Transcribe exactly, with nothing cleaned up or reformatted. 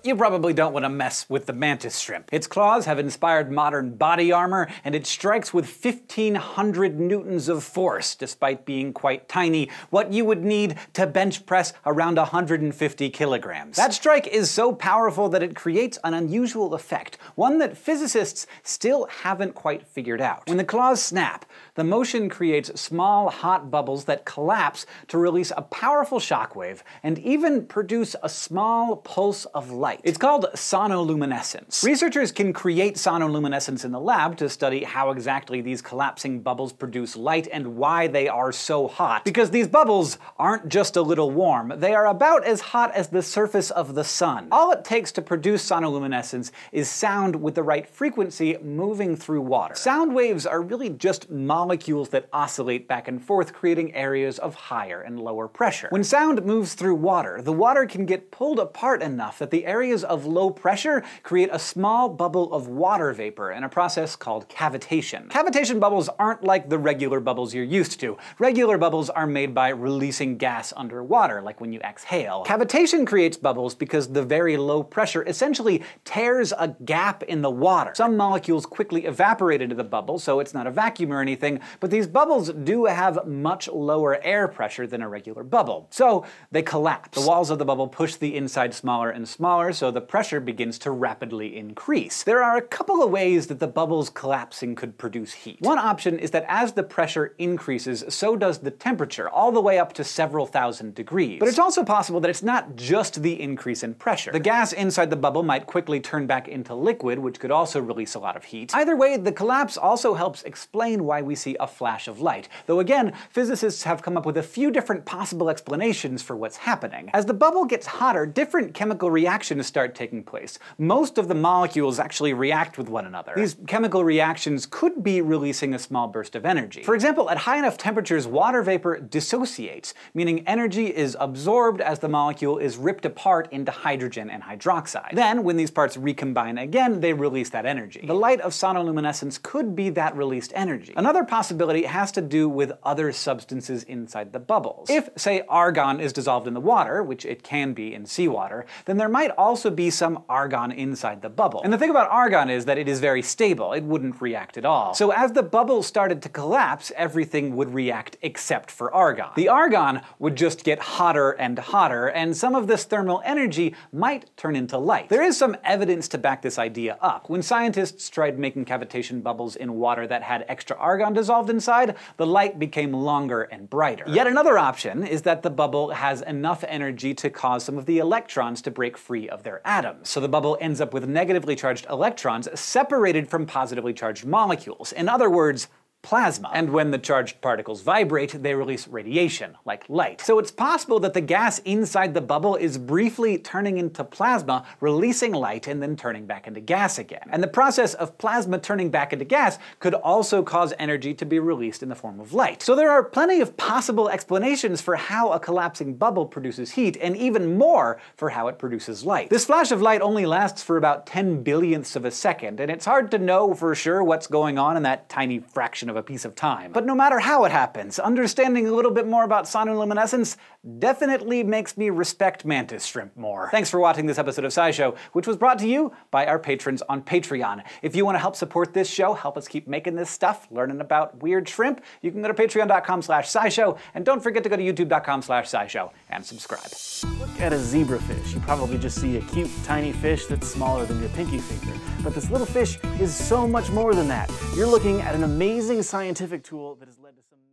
You probably don't want to mess with the mantis shrimp. Its claws have inspired modern body armor, and it strikes with fifteen hundred newtons of force, despite being quite tiny, what you would need to bench press around one hundred fifty kilograms. That strike is so powerful that it creates an unusual effect, one that physicists still haven't quite figured out. When the claws snap, the motion creates small, hot bubbles that collapse to release a powerful shockwave, and even produce a small pulse of light. It's called sonoluminescence. Researchers can create sonoluminescence in the lab to study how exactly these collapsing bubbles produce light and why they are so hot. Because these bubbles aren't just a little warm, they are about as hot as the surface of the sun. All it takes to produce sonoluminescence is sound with the right frequency moving through water. Sound waves are really just molecules that oscillate back and forth, creating areas of higher and lower pressure. When sound moves through water, the water can get pulled apart enough that the areas of low pressure create a small bubble of water vapor in a process called cavitation. Cavitation bubbles aren't like the regular bubbles you're used to. Regular bubbles are made by releasing gas underwater, like when you exhale. Cavitation creates bubbles because the very low pressure essentially tears a gap in the water. Some molecules quickly evaporate into the bubble, so it's not a vacuum or anything, but these bubbles do have much lower air pressure than a regular bubble. So they collapse. The walls of the bubble push the inside smaller and smaller, so the pressure begins to rapidly increase. There are a couple of ways that the bubbles collapsing could produce heat. One option is that as the pressure increases, so does the temperature, all the way up to several thousand degrees. But it's also possible that it's not just the increase in pressure. The gas inside the bubble might quickly turn back into liquid, which could also release a lot of heat. Either way, the collapse also helps explain why we see a flash of light, though again, physicists have come up with a few different possible explanations for what's happening. As the bubble gets hotter, different chemical reactions start taking place. Most of the molecules actually react with one another. These chemical reactions could be releasing a small burst of energy. For example, at high enough temperatures, water vapor dissociates, meaning energy is absorbed as the molecule is ripped apart into hydrogen and hydroxide. Then, when these parts recombine again, they release that energy. The light of sonoluminescence could be that released energy. Another possibility has to do with other substances inside the bubbles. If, say, argon is dissolved in the water, which it can be in seawater, then there might also be some argon inside the bubble. And the thing about argon is that it is very stable. It wouldn't react at all. So as the bubble started to collapse, everything would react except for argon. The argon would just get hotter and hotter, and some of this thermal energy might turn into light. There is some evidence to back this idea up. When scientists tried making cavitation bubbles in water that had extra argon dissolved inside, the light became longer and brighter. Yet another option is that the bubble has enough energy to cause some of the electrons to break free of their atoms. So the bubble ends up with negatively charged electrons separated from positively charged molecules. In other words, plasma. And when the charged particles vibrate, they release radiation, like light. So it's possible that the gas inside the bubble is briefly turning into plasma, releasing light, and then turning back into gas again. And the process of plasma turning back into gas could also cause energy to be released in the form of light. So there are plenty of possible explanations for how a collapsing bubble produces heat, and even more for how it produces light. This flash of light only lasts for about ten billionths of a second, and it's hard to know for sure what's going on in that tiny fraction of a piece of time. But no matter how it happens, understanding a little bit more about sonoluminescence definitely makes me respect mantis shrimp more. Thanks for watching this episode of SciShow, which was brought to you by our patrons on Patreon. If you want to help support this show, help us keep making this stuff, learning about weird shrimp, you can go to patreon dot com slash scishow, and don't forget to go to youtube dot com slash scishow and subscribe. Look at a zebrafish. You probably just see a cute, tiny fish that's smaller than your pinky finger. But this little fish is so much more than that. You're looking at an amazing scientific tool that has led to some